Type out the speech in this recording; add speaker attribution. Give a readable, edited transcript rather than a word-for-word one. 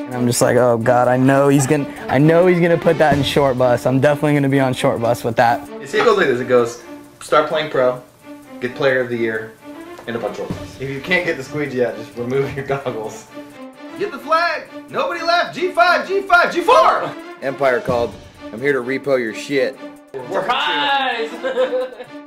Speaker 1: And I'm just like, oh God, I know he's gonna put that in short bus. I'm definitely gonna be on short bus with that.
Speaker 2: See, it goes like this. It goes, start playing pro, get player of the year, end up on short bus. If you can't get the squeegee out, just remove your goggles. Get the flag. Nobody left. G5, G5, G4.
Speaker 3: Empire called. I'm here to repo your shit.
Speaker 4: Surprise!